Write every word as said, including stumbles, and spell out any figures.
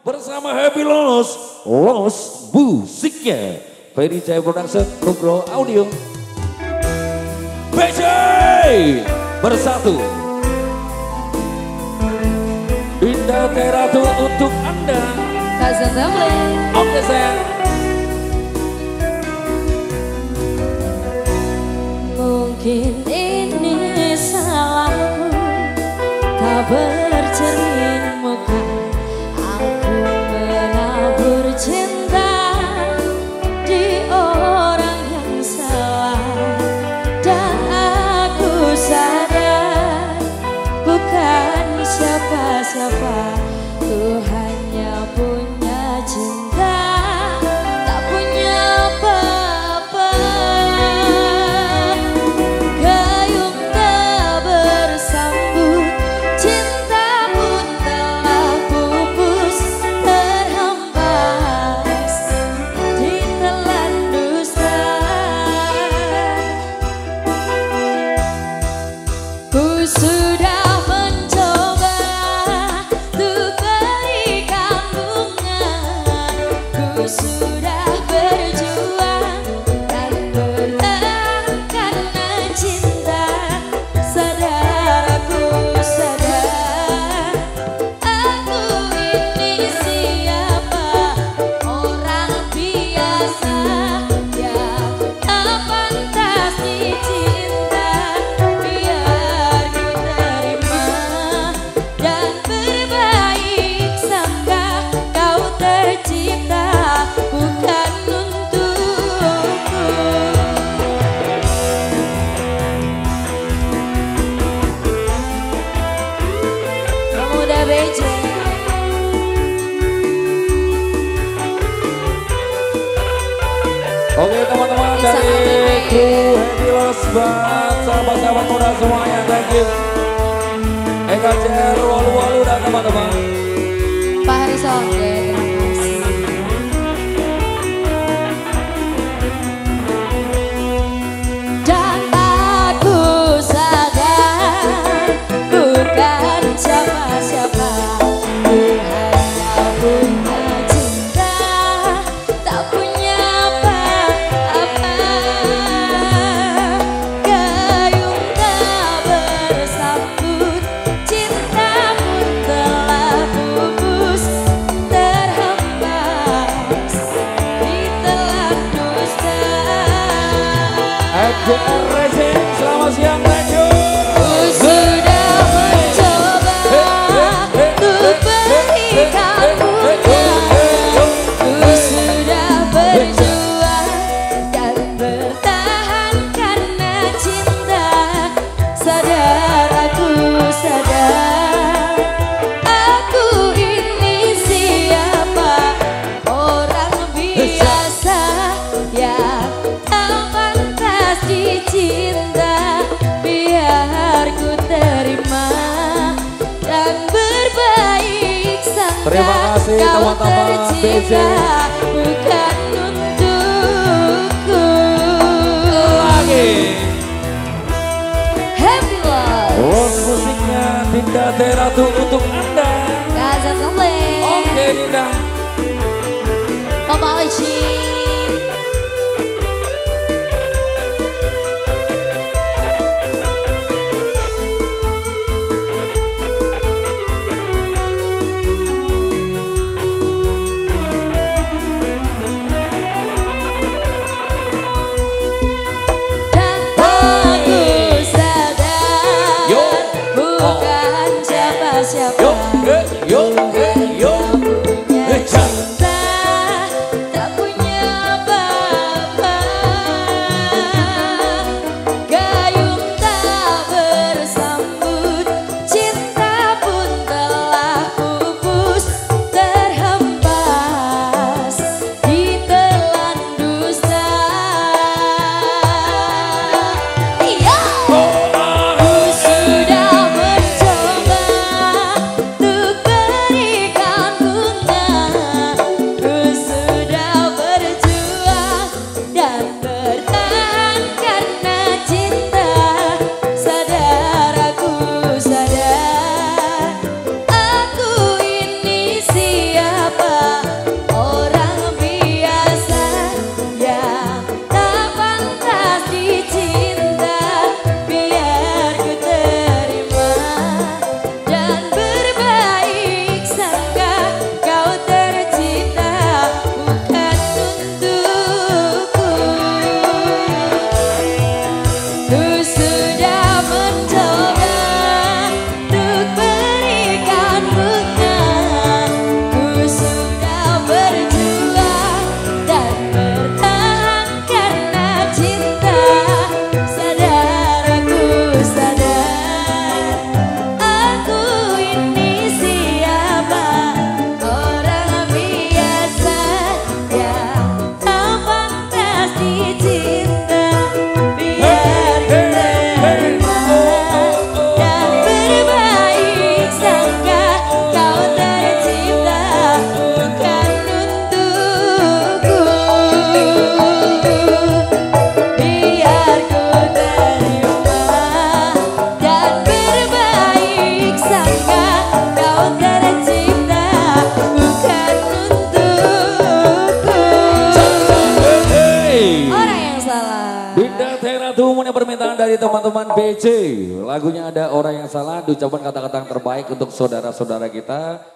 bersama Happy Lolos, Lolos musiknya Ferry Jaya Production, Nugroho Audio. B J bersatu Dinda Teratu untuk Anda. Cousin Family. Oke sayang. Mungkin ini salahku, tak bercermin muka. Aku menabur cinta di orang yang salah, dan aku sadar bukan siapa-siapa. Ku hanya punya cinta, tak punya apa-apa. Gayung tak bersambut, cinta pun telah pupus, terhempas ditelan dusta. Ku sudah mencoba untuk berikan bunga, ku sudah berjuang dan bertahan karena cinta. Sadar aku, sadar aku ini siapa, orang biasa yang tak pantas dicinta. Biar ku terima dan berbaik sangka, kau tercipta bukan untukku. Kamu udah B J. Oke teman-teman dari kru Happy Lolos buat sahabat-sahabat muda semuanya, thank you. Eka C R, Walu-Walu dan teman-teman. Pak Harison, terima kasih. Dan aku sadar bukan siapa-siapa, ku hanya punya cinta, tak punya apa-apa. Gayung tak bersambut, cinta pun telah pupus, terhempas ditelan dusta. Eka Racing, selamat siang, thank you. Ku sudah mencoba untuk berikan bunga, ku sudah berjuang dan bertahan karena cinta. Sadar aku, sadar aku ini siapa, orang biasa yang tak pantas dicinta. Biar ku terima dan berbaik sangka, Terima kasih kau teman-teman B J. tercipta bukan untukku. Lagi Happy Lolos. Lolos musiknya Dinda Teratu untuk Anda. Cousin Family. Oke Dinda. Mama Oci. Dan aku sadar Yo. bukan siapa-siapa. Yo, eh, yo, eh, yo. Punya sudah berjuang dan bertahan karena cinta. Sadar aku sadar, aku ini siapa? Orang biasa yang tak pantas dicinta. Biar ku terima dan berbaik sangka kau tercipta bukan untukku. Biar ku terima dan berbaik sangka kau tercipta bukan untukku. Orang yang salah. Dinda Teratu punya permintaan dari teman-teman B C. Lagunya ada orang yang salah, diucapkan kata-kata yang terbaik untuk saudara-saudara kita.